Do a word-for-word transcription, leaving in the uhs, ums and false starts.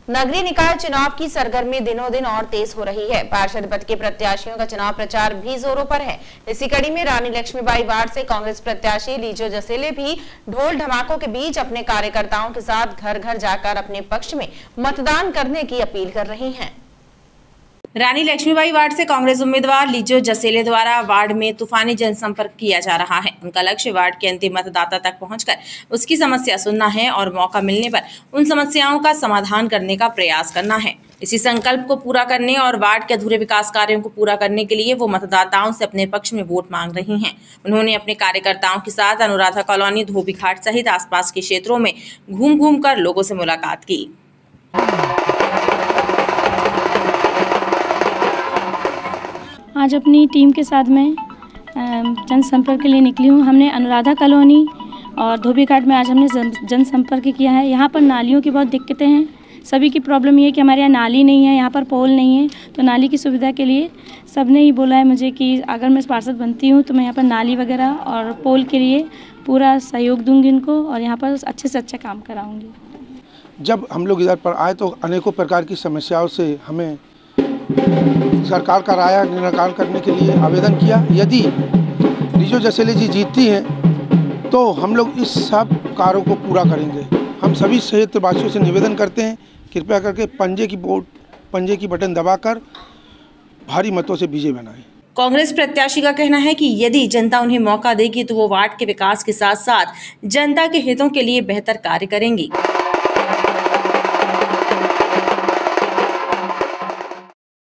नगरीय निकाय चुनाव की सरगर्मी दिनों दिन और तेज हो रही है। पार्षद पद के प्रत्याशियों का चुनाव प्रचार भी जोरों पर है। इसी कड़ी में रानी लक्ष्मीबाई वार्ड से कांग्रेस प्रत्याशी लीजो जसेले भी ढोल धमाकों के बीच अपने कार्यकर्ताओं के साथ घर घर जाकर अपने पक्ष में मतदान करने की अपील कर रही हैं। रानी लक्ष्मीबाई वार्ड से कांग्रेस उम्मीदवार लीजो जसेले द्वारा वार्ड में तूफानी जनसंपर्क किया जा रहा है। उनका लक्ष्य वार्ड के अंतिम मतदाता तक पहुंचकर उसकी समस्या सुनना है और मौका मिलने पर उन समस्याओं का समाधान करने का प्रयास करना है। इसी संकल्प को पूरा करने और वार्ड के अधूरे विकास कार्यों को पूरा करने के लिए वो मतदाताओं से अपने पक्ष में वोट मांग रही हैं। उन्होंने अपने कार्यकर्ताओं के साथ अनुराधा कॉलोनी, धोबी घाट सहित आसपास के क्षेत्रों में घूम घूम कर लोगों से मुलाकात की। आज अपनी टीम के साथ मैं जनसंपर्क के लिए निकली हूँ। हमने अनुराधा कॉलोनी और धोबी घाट में आज हमने जनसंपर्क किया है। यहाँ पर नालियों की बहुत दिक्कतें हैं। सभी की प्रॉब्लम ये है कि हमारे यहाँ नाली नहीं है, यहाँ पर पोल नहीं है। तो नाली की सुविधा के लिए सबने ही बोला है मुझे कि अगर मैं पार्षद बनती हूँ तो मैं यहाँ पर नाली वगैरह और पोल के लिए पूरा सहयोग दूंगी इनको और यहाँ पर अच्छे से अच्छा काम कराऊंगी। जब हम लोग इधर पर आए तो अनेकों प्रकार की समस्याओं से हमें सरकार का राय निराकरण करने के लिए आवेदन किया। यदि लीजो जसेले जी जीतती हैं तो हम लोग इस सब कार्यों को पूरा करेंगे। हम सभी क्षेत्रवासियों से निवेदन करते हैं, कृपया करके पंजे की वोट पंजे की बटन दबाकर भारी मतों से विजय बनाएं। कांग्रेस प्रत्याशी का कहना है कि यदि जनता उन्हें मौका देगी तो वो वार्ड के विकास के साथ साथ जनता के हितों के लिए बेहतर कार्य करेंगी।